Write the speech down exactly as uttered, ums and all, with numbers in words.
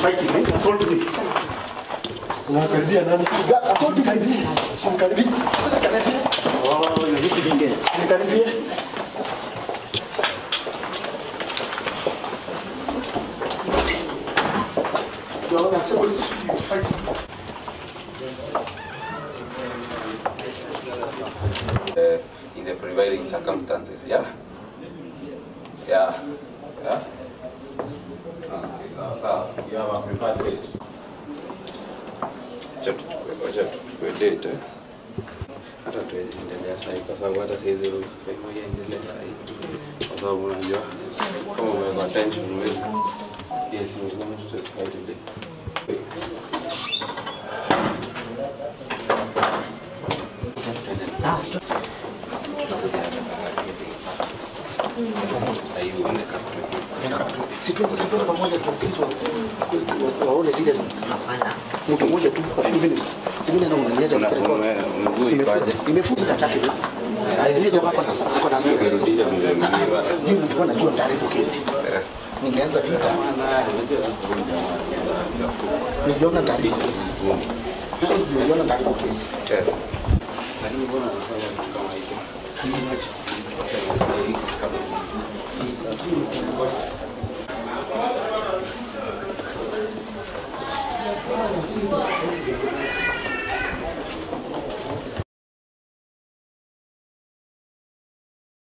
fighting, eh? Assault me. Unakaribia nani? Assault me karibia. Unakaribia. Unakaribia. Oh, ni vipi vingi? Unakaribia. Ndio nasema hizi fighting. Uh, in the prevailing circumstances, yeah? Yeah. Yeah? Okay, so, so you have a prepared date. Chapter two, date, eh? Hata tuwezi endelea sahi kwa sababu hata siwezi ruhusu kwa hiyo endelea sahi. Kwa sababu unajua kama umeweka attention huwezi. Yes, we're going to try today. Situ situ pamoja kwa Kristo waone zile zinafanya. Mtu mmoja tu kwa few minutes. Singine na unaniacha kwa record. Imefuta tatake. Ile jamaa hapa sasa kwa nasi kurudisha mzee mzima. Yeye nilikuwa najua ndani kwa kesi. Ningeanza vita. Niliona ndani kwa kesi. Niliona ndani kwa kesi. Lakini mbona anafanya kama hicho? Haimaji. Sasa